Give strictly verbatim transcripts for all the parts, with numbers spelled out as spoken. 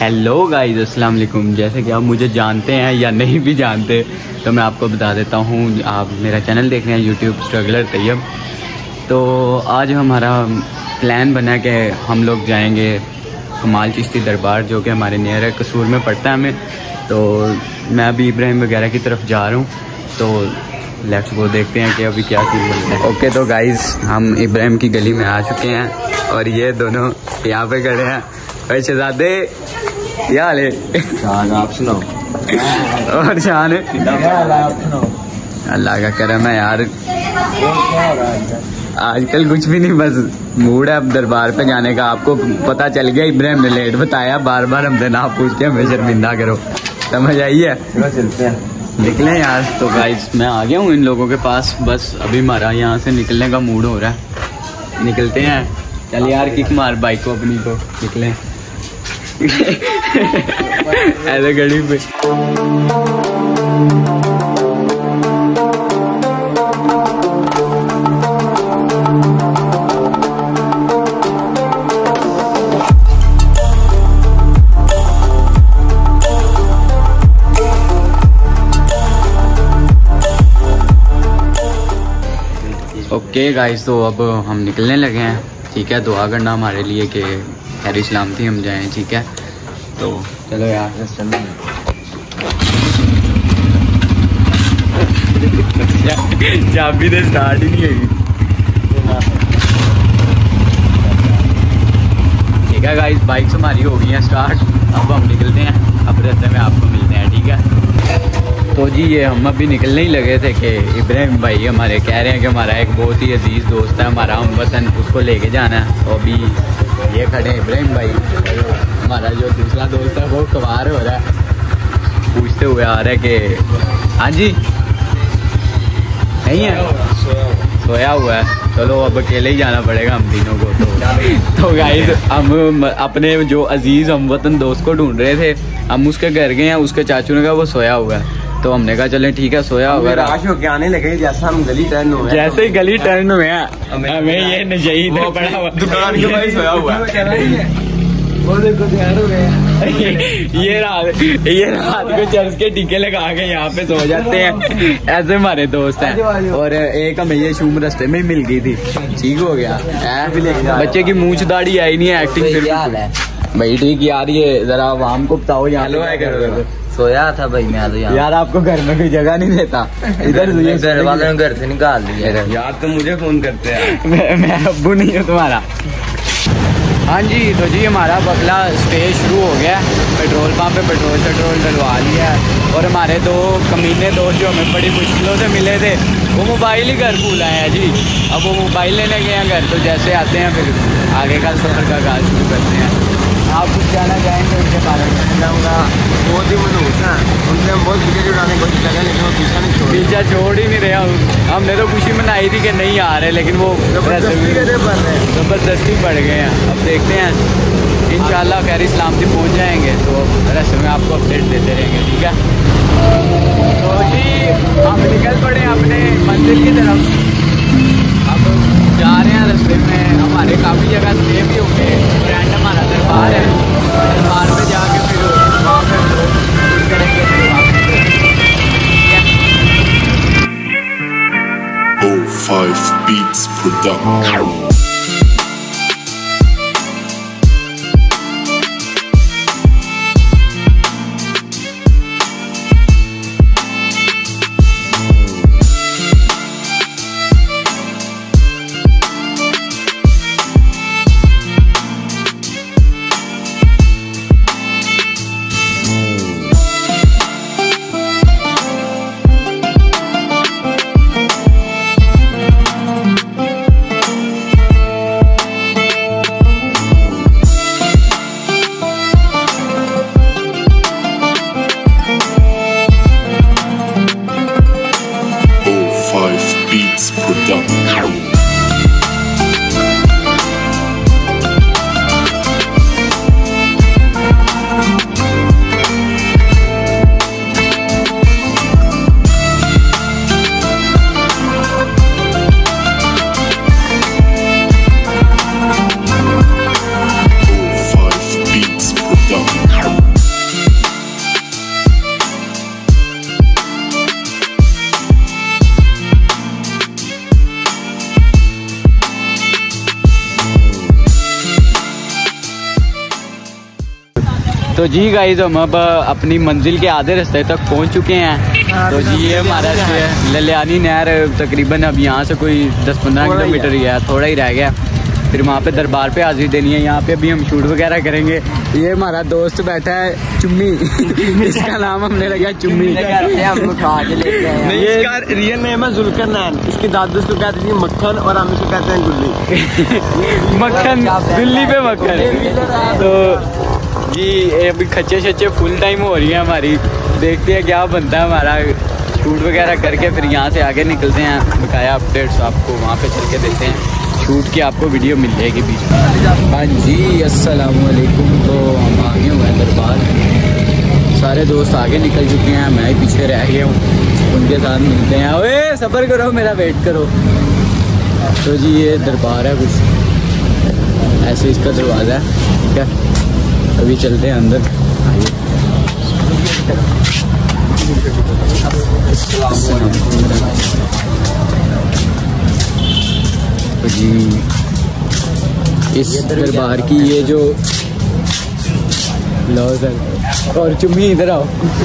Hello guys, अस्सलाम वालेकुम। जैसे कि आप मुझे जानते हैं या नहीं भी जानते तो मैं आपको बता देता हूँ, आप मेरा चैनल देख रहे हैं यूट्यूब स्ट्रगलर तैयब। तो आज हमारा प्लान बना कि हम लोग जाएंगे कमाल चिश्ती दरबार, जो कि हमारे नियर है, कसूर में पड़ता है हमें। तो मैं अभी इब्राहिम वगैरह की तरफ जा रहा हूँ, तो लेट्स गो, देखते हैं कि अभी क्या चीज़ बनता है। ओके तो गाइस, हम इब्राहिम की गली में आ चुके हैं और ये दोनों यहाँ पे खड़े हैं। भाई शहजादे, क्या हाल है? आप सुनाओ। और शान है, अल्लाह का करम है यार। आजकल कुछ भी नहीं, बस मूड है अब दरबार पे जाने का। आपको पता चल गया, इब्राहिम ने लेट बताया, बार बार हमसे ना पूछ के हमें शर्मिंदा करो, समझ आई है? चलते हैं, निकले यार। तो गाइस मैं आ गया हूँ इन लोगों के पास, बस अभी हमारा यहाँ से निकलने का मूड हो रहा है। निकलते हैं, चल यार किक मार बाइक को अपनी को, निकले ऐसे गड़ी पे। ओके गाइस, तो अब हम निकलने लगे हैं। ठीक है, दुआ करना हमारे लिए कि खैर सलामती हम जाएं। ठीक है, तो चलो यार चलो। चाबी तो स्टार्ट ही नहीं होगी। ठीक है गाइस, बाइक्स हमारी हो गई हैं स्टार्ट। अब हम निकलते हैं, अब रास्ते में आपको मिलते हैं। ठीक है, तो जी ये हम अभी निकलने ही लगे थे कि इब्राहिम भाई हमारे कह रहे हैं कि हमारा एक बहुत ही अजीज़ दोस्त है, हमारा हम वतन, उसको लेके जाना है। तो अभी ये खड़े हैं इब्राहिम भाई, हमारा जो दूसरा दोस्त है वो कवार हो रहा है, पूछते हुए आ रहा है कि हाँ जी नहीं है, सोया हुआ है। चलो अब अकेले ही जाना पड़ेगा हम तीनों को। तो तो गाइस, हम अपने जो अजीज़ हम वतन दोस्त को ढूंढ रहे थे, हम उसके घर गए हैं, उसके चाचू ने कहा वो सोया हुआ है। तो हमने कहा चले ठीक है, सोया होगा। राश होके आने लगे, जैसा हम गली टर्न हुए, जैसे ही गली टर्न हुए हैं हमें ये नजई पड़ा हुआ दुकान के भाई सोया हुआ है। वो देखो तैयार हो गए, ये रात ये रात को चर्च के टीके लगा के यहाँ पे सो जाते हैं। ऐसे हमारे दोस्त हैं। और एक हमें ये शूम रास्ते में मिल गई थी, ठीक हो गया। बच्चे की मूंछ दाढ़ी आई नहीं है, एक्टिंग भाई ठीक यार। ये जरा आवाम को बताओ, यहाँ सोया था भाई मैं तो यहाँ। यार आपको घर में कोई जगह नहीं देता, इधर घर वालों ने घर से निकाल दिया यार। तो मुझे फोन करते हैं, मैं, मैं अब्बू नहीं हूँ तुम्हारा। हाँ जी, तो जी हमारा बगला स्टे शुरू हो गया। पेट्रोल पंप पे पेट्रोल पेट्रोल डलवा लिया है। और हमारे दो कमीने दोस्त जो हमें बड़ी मुश्किलों से मिले थे, वो मोबाइल ही घर भूल आए हैं जी। अब वो मोबाइल लेने गए हैं घर, तो जैसे आते हैं फिर आगे का सफर का आगाज शुरू करते हैं। आप कुछ जाना चाहेंगे उनके बारे में? जाऊँगा, बहुत ही मनहूस है उनसे, हम बहुत पीछे जुड़ाने की कोशिश कर रहे हैं, लेकिन वो पीछा नहीं छोड़ पीछा छोड़ ही नहीं रहे। हमने तो खुशी मनाई थी कि नहीं आ रहे, लेकिन वो जबरदस्ती पड़ गए हैं। अब देखते हैं, इंशाल्लाह खैर सलामती पहुँच जाएंगे, तो रास्ते में आपको अपडेट देते रहेंगे। ठीक है, तो जी हम निकल पड़े अपने मंजिल की तरफ। अब जा रहे हैं, रास्ते में हमारे काफ़ी जगह स्टे भी होंगे। फ्रेंड हमारा दरबार है, दरबार में जाके फिर वहाँ पे करेंगे। O five Beats Production. तो जी गाइस हम अब अपनी मंजिल के आधे रास्ते तक पहुंच चुके हैं। तो जी ये हमारा ललियानी नहर तकरीबन अब यहाँ से कोई दस पंद्रह किलोमीटर ही है, थोड़ा ही रह गया। फिर वहाँ पे दरबार पे हाजिरी देनी है। यहाँ पे अभी हम शूट वगैरह करेंगे। ये हमारा दोस्त बैठा है चुम्मी इसका नाम हमने लगा चुम्मी। ये इसका रियल नेम है जुल्कर नैन। इसकी दादी उसको कहती थी मक्खन और हम इसको कहते हैं गुल्ली। मक्खन गुल्ली पे मक्खन। तो जी अभी खच्चे शच्चे फुल टाइम हो रही है हमारी। देखते हैं क्या बनता है हमारा। शूट वगैरह करके फिर यहाँ से आगे निकलते हैं। बकाया अपडेट्स आपको वहाँ पे चल के देते हैं। शूट की आपको वीडियो मिल जाएगी बीच में। हाँ जी अस्सलाम वालेकुम। तो हम आगे हुए हैं दरबार। सारे दोस्त आगे निकल चुके हैं, मैं ही पीछे रह गया हूँ। उनके साथ मिलते हैं। ओए सफ़र करो, मेरा वेट करो। तो जी ये दरबार है, कुछ ऐसे इसका दरवाज़ा है। ठीक है, अभी चलते हैं अंदर। आइए। तो जी इस दरबार की ये जो लो सर और चुम्मी इधर आओ।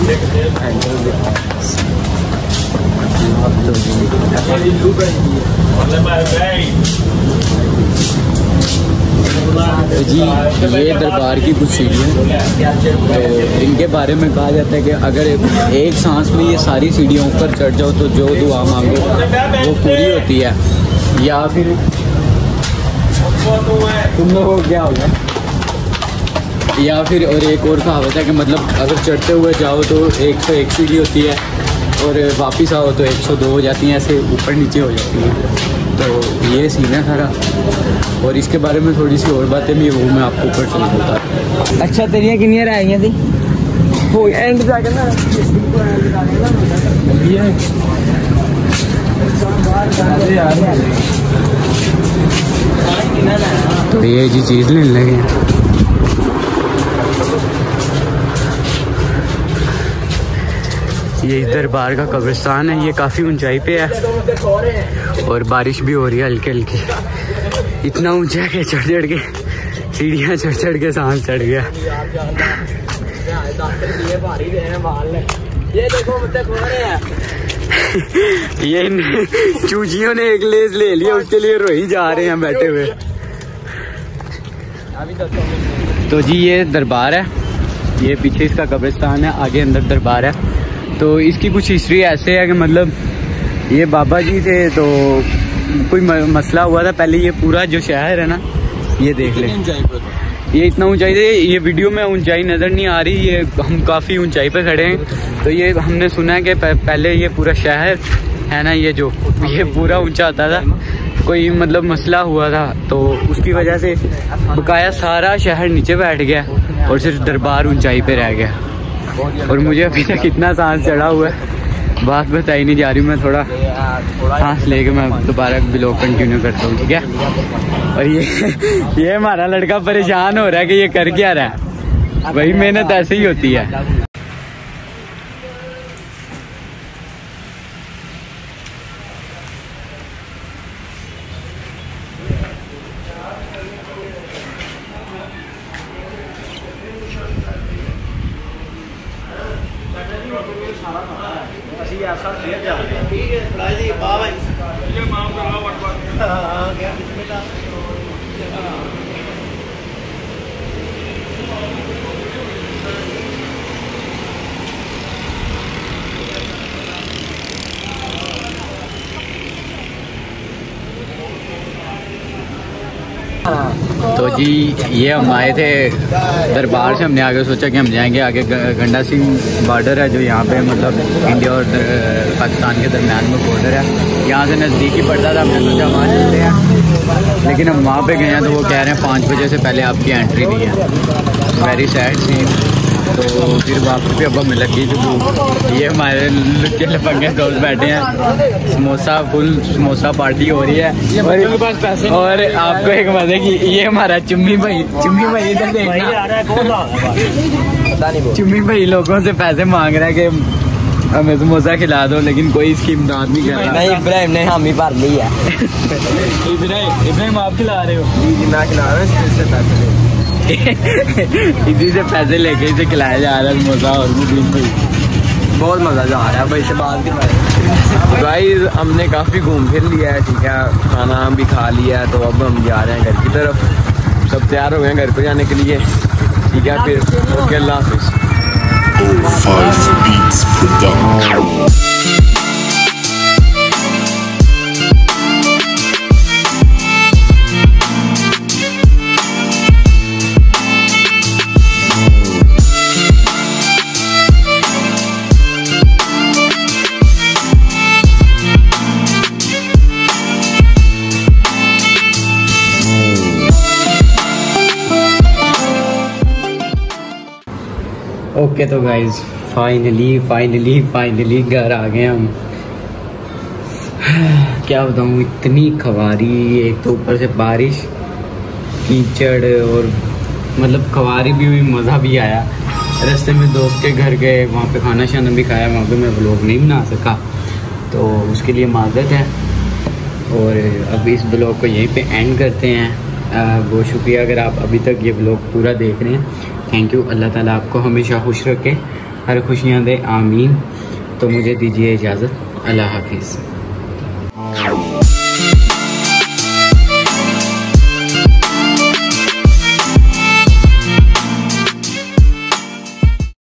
तो जी ये दरबार की कुछ सीढ़ियाँ, तो इनके बारे में कहा जाता है कि अगर एक सांस में ये सारी सीढ़ियाँ ऊपर चढ़ जाओ तो जो दुआ मांगो वो पूरी होती है। या फिर तुम लोगों को क्या होगा, या फिर और एक और कहावत है कि मतलब अगर चढ़ते हुए जाओ तो एक सौ एक सीढ़ी होती है और वापस आओ तो एक सौ दो हो जाती हैं, ऐसे ऊपर नीचे हो जाती हैं। तो ये सीन है सारा। और इसके बारे में थोड़ी सी और बातें भी वो मैं आपको ऊपर चल बताता। अच्छा तेरियां कितनी रह गई थी वो एंड जाके ना। तो ये जी चीज़ लेने लगे हैं। ये इस दरबार का कब्रिस्तान है। ये काफ़ी ऊंचाई पे है और बारिश भी हो रही है हल्की हल्की। इतना ऊंचा है कि चढ़ चढ़ के सीढ़ियाँ चढ़ चढ़ के सांस चढ़ गया। ये देखो ये चूचियों ने एक लेज ले लिया, उसके लिए रोही जा रहे हैं बैठे हुए। तो जी ये दरबार है, ये पीछे इसका कब्रिस्तान है, आगे अंदर दरबार है। तो इसकी कुछ हिस्ट्री ऐसे है कि मतलब ये बाबा जी थे तो कोई मसला हुआ था पहले। ये पूरा जो शहर है ना, ये देख ले, ये इतना ऊंचाई है। ये वीडियो में ऊंचाई नज़र नहीं आ रही, ये हम काफ़ी ऊंचाई पे खड़े हैं। तो ये हमने सुना है कि पहले ये पूरा शहर है ना, ये जो ये पूरा ऊंचा होता था। कोई मतलब मसला हुआ था तो उसकी वजह से बकाया सारा शहर नीचे बैठ गया और सिर्फ दरबार ऊंचाई पे रह गया। और मुझे अभी तक इतना सांस चढ़ा हुआ है, बात बताई नहीं जा रही। मैं थोड़ा सांस लेके मैं दोबारा ब्लॉग कंटिन्यू करता हूँ, ठीक है। और ये ये हमारा लड़का परेशान हो रहा है कि ये कर क्या रहा है। वही मेहनत ऐसे ही होती है। तो जी ये हम आए थे दरबार से, हमने आगे सोचा कि हम जाएंगे आगे। गंडा सिंह बॉर्डर है जो यहाँ पे मतलब इंडिया और पाकिस्तान के दरमियान में बॉर्डर है। यहाँ से नज़दीक ही पड़ता था, हमने सोचा वहाँ चलते हैं। लेकिन हम वहाँ पे गए हैं तो वो कह रहे हैं पाँच बजे से पहले आपकी एंट्री नहीं है। Very sad scene. तो फिर वापस भी अब हमें लगी जो ये हमारे लुच्चे लफंगे दोस्त बैठे हैं। समोसा फुल समोसा पार्टी हो रही है और, पास पैसे और आपको एक मजे की, ये हमारा चुम्मी भाई चुम्मी भाई इधर देखना, चुम्मी भाई लोगों से पैसे मांग रहा है कि हमें समोसा खिला दो, लेकिन कोई इसकी इमदाद नहीं कर रहा। नहीं इब्राहिम ने हम ही भर ली है। इब्राहिम इब्राहिम आप खिला रहे हो? जी मैं खिला रहा हूँ। इसी से पैसे लेके इसे खिलाया जा रहा है मज़ा। और बहुत मज़ा जा रहा है भाई से बात करवाए। भाई हमने काफ़ी घूम फिर लिया है, ठीक है, खाना भी खा लिया है, तो अब हम जा रहे हैं घर की तरफ। सब तैयार हो गए हैं घर को जाने के लिए, ठीक है। फिर ओके, अल्लाह हाफिज़। oh five Beats Production. Okay तो गाइज फाइनली फाइनली फाइनली घर आ गए हम। क्या बताऊँ, इतनी खवारी, एक तो ऊपर से बारिश, कीचड़, और मतलब खवारी भी हुई, मज़ा भी आया। रास्ते में दोस्त के घर गए, वहाँ पे खाना शाना भी खाया, वहाँ पे मैं व्लॉग नहीं बना सका, तो उसके लिए माज़रत है। और अब इस ब्लॉग को यहीं पे एंड करते हैं। बहुत शुक्रिया अगर आप अभी तक ये ब्लॉग पूरा देख रहे हैं, थैंक यू। अल्लाह ताला आपको हमेशा खुश रखे, हर खुशियाँ दे, आमीन। तो मुझे दीजिए इजाज़त, अल्लाह हाफिज़।